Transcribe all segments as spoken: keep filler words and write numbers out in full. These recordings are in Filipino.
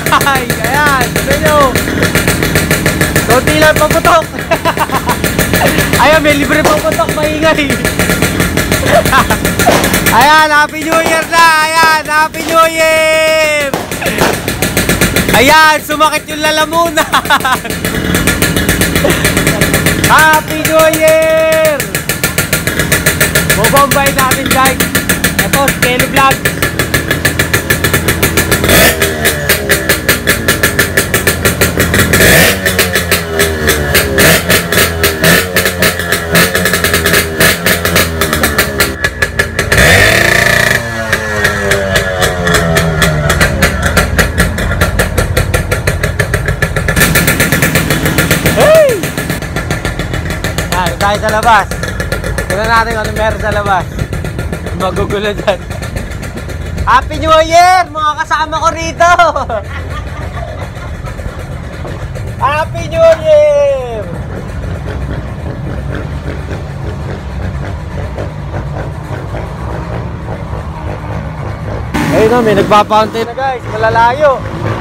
Ay, ayan, sabi nyo. Kunti lang paputok. Ayan, may libre paputok, maingay. Ayan, Happy New Year na. Ayan, Happy New Year. Ayan, sumakit yung lalamunan. Happy New Year. Bobombay natin guys. Ito, Skelly Vlog. Tayo sa labas. Tignan natin kung ano meron sa labas. Magugulo dyan. Happy New Year! Mga kasama ko rito! Happy New Year! Ayun na, may nagpapauntay na guys. Malalayo.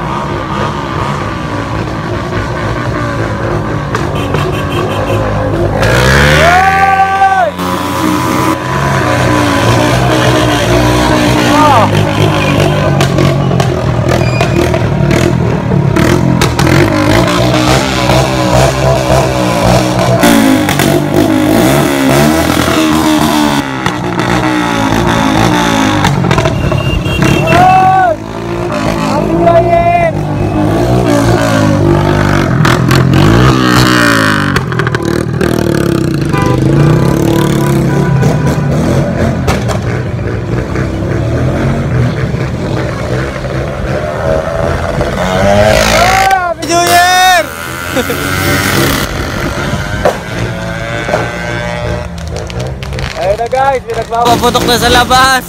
Ayun na guys, may nagpapaputok na sa labas.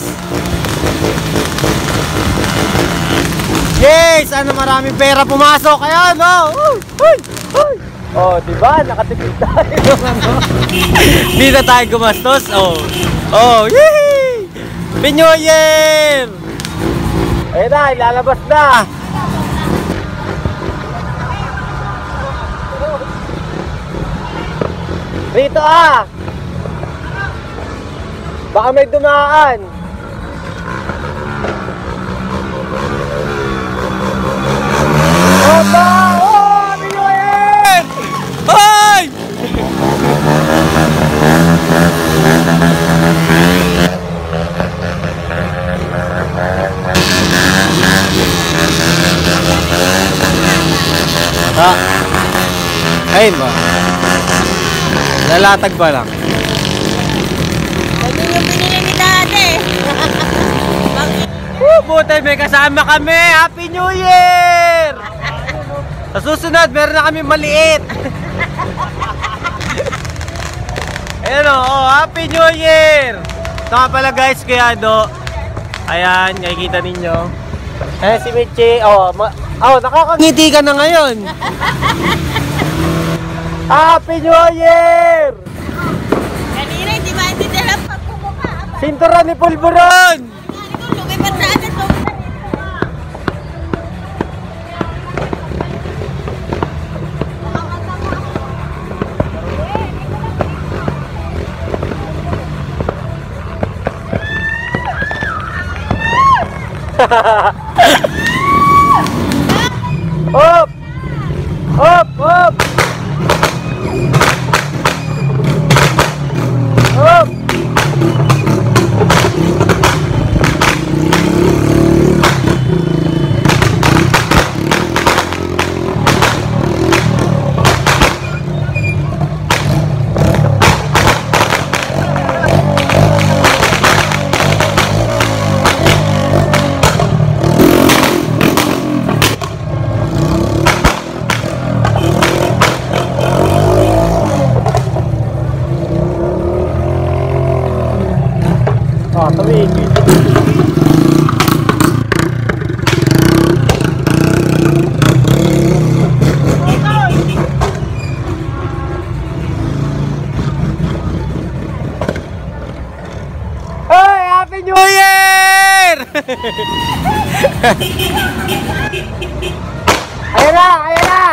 Yes! Ano, maraming pera pumasok. Ayan, oh! Uy! Uy! Uy! Oh, diba? Nakatipid tayo ng ano. Hindi na tayo gumastos. Oh! Oh! Yee! Happy New Year! Ayun na, ilalabas na. Rito ah! Baka may dumaan. Opa! Oh! Happy New Year! Hoy! Ha? Ayun ba? Lalatag ba lang? Ito yung pinili ni Dade. Oh, buti may kasama kami. Happy New Year! Sa susunod, meron na kami maliit. Ayan o, oh, Happy New Year! Ito nga pala guys, kaya do. Ayan, nakikita ninyo. Ayan si Michi. Oh, oh, nakakangiti ka na ngayon. Happy New Year! Kanina, hindi ba hindi dalang pagpumukha? Sinturan ni Pulburon! Lumipat sa atin. Hop! Hop! Hop! Hop! Ah, tumigil. Hey, Happy New Year! Ayan na! Ayan na!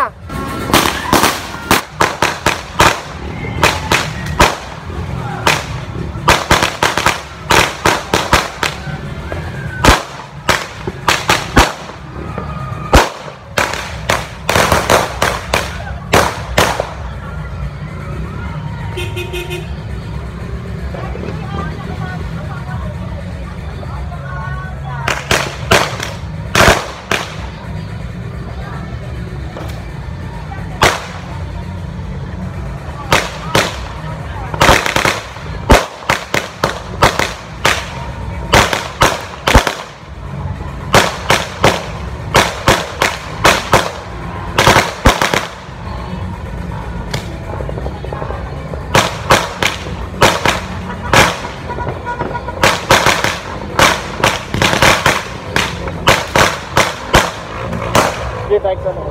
Sige, tayo ka na.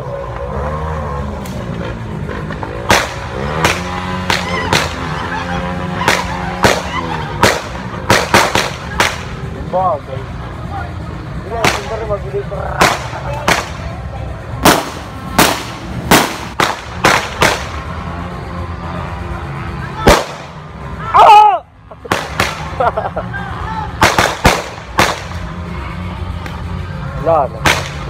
Bagay. Sige, sundari magbili ko. Ah! Wala na.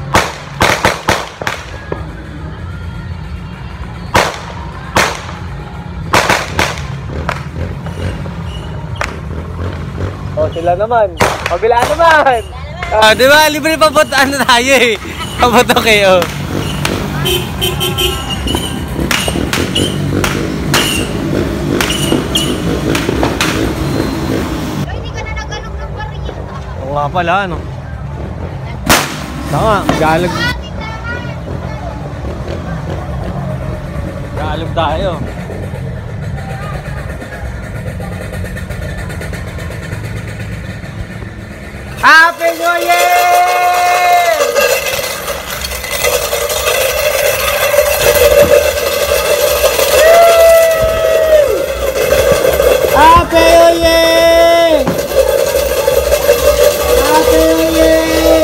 Oh, sila naman. Pabilaan naman. Ah, di ba? Libre papuntaan na tayo eh. Papunta kayo. Ay, hindi ka na nag-alok ng baril. Oo nga pala, ano? Tama, galag. Galag tayo. Happy New Year! Happy New Year! Happy New Year!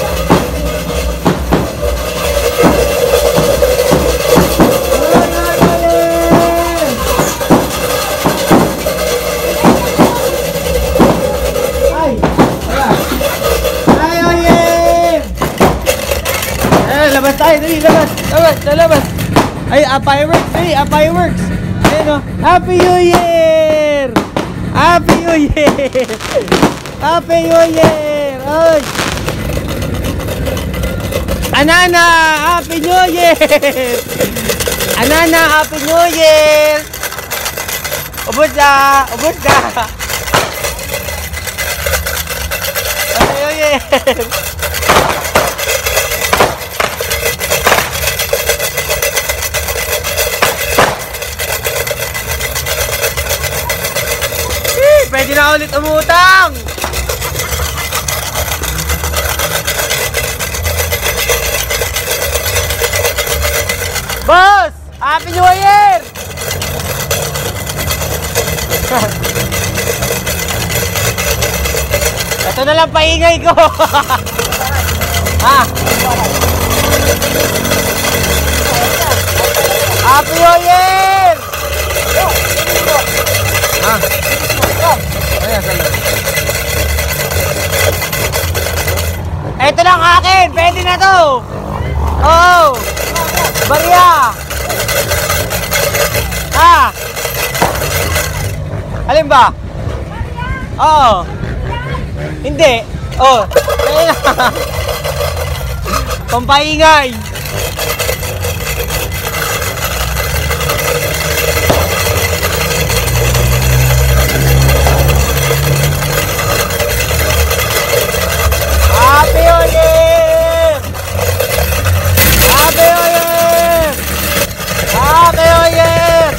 Labas tayo, dali, labas, labas, labas. Ay, a fireworks, ay, a fireworks. Ayun o, Happy New Year! Happy New Year! Happy New Year! Ay! Anana, Happy New Year! Anana, Happy New Year! Ubus na, ubus na. Happy New Year! Pwede na ulit umutang! Boss! Happy New Year! Ito na lang paingay ko! Ha? Happy New Year! Ha? Ayan, salam. Ito lang akin! Pwede na to! Oo! Maria! Ha? Alin ba? Oo! Hindi! Oh! Ayan na! Pampaingay! Happy New Year! Happy New Year! Happy New Year!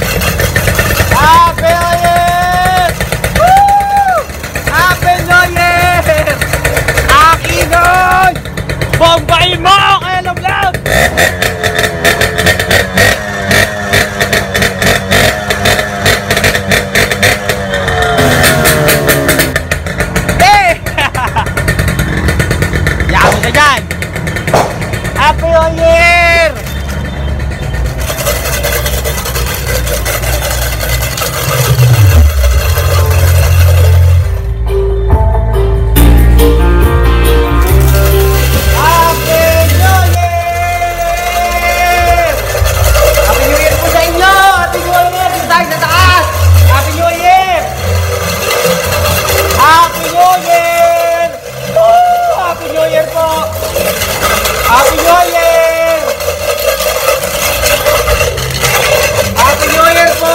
Happy New Year! Woo! Happy New Year! Akin nun! Bombayin mo! Kaya log lang! Happy New Year! Happy New Year po!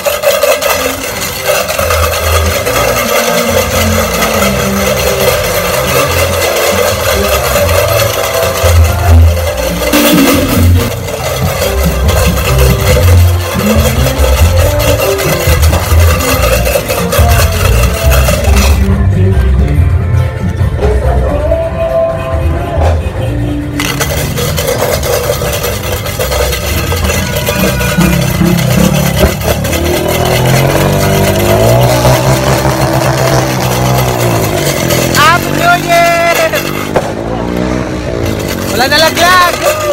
Wala nalaglag!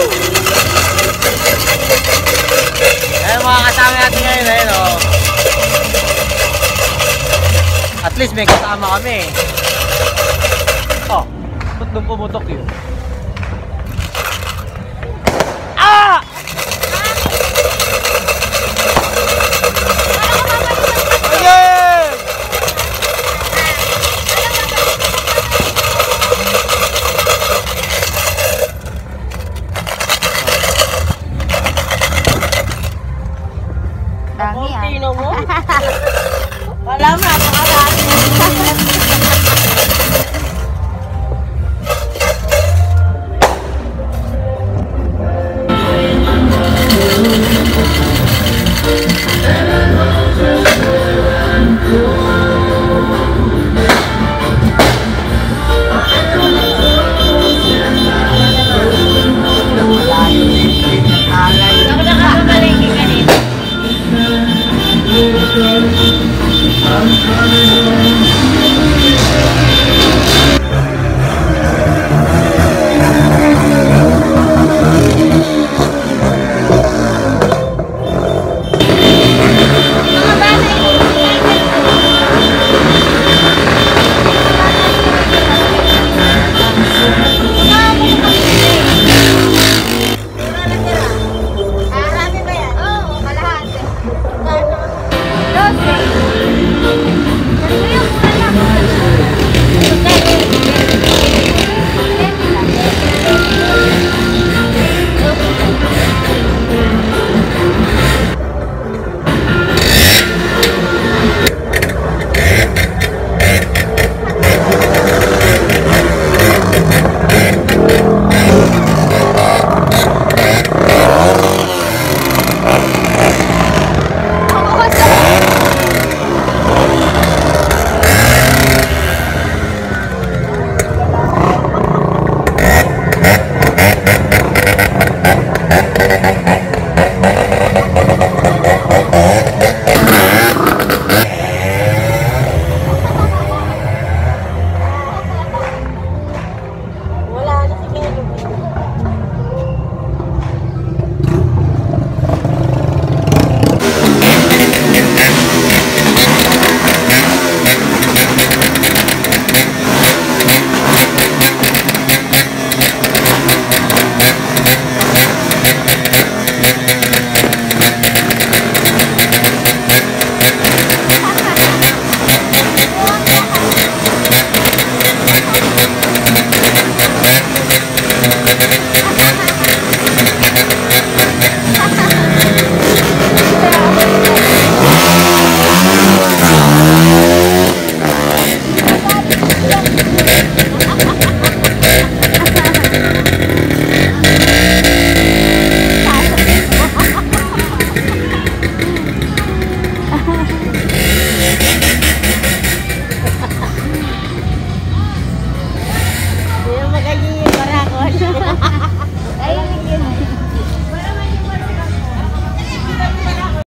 Ayun mga kasama natin ngayon, ayun o. Oh. At least may kasama kami. Oh, ba't nung pumutok yun?